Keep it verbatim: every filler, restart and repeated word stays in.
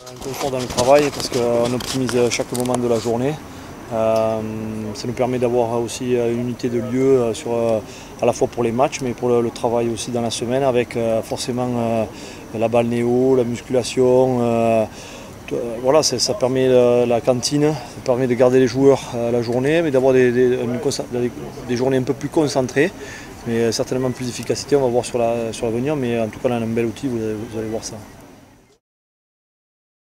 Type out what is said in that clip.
Un confort dans le travail parce qu'on optimise chaque moment de la journée. Euh, ça nous permet d'avoir aussi une unité de lieu sur, à la fois pour les matchs mais pour le, le travail aussi dans la semaine avec euh, forcément euh, la balnéo, la musculation. Euh, voilà, ça permet la, la cantine, ça permet de garder les joueurs à la journée mais d'avoir des, des, des, des journées un peu plus concentrées. Mais certainement plus d'efficacité, on va voir sur l'avenir, sur mais en tout cas on a un bel outil, vous, vous allez voir ça.